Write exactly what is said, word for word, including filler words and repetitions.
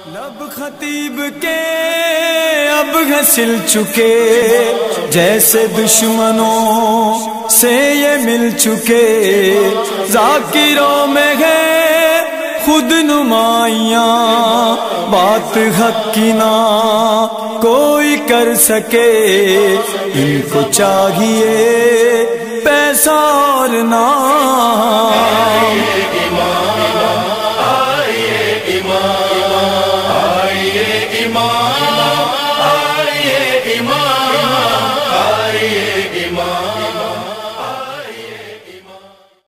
लब खतीब के अब घसिल चुके, जैसे दुश्मनों से ये मिल चुके। जाकिरों में है खुद नुमाइयां, बात हक की ना कोई कर सके। इनको चाहिए पैसा और नाम,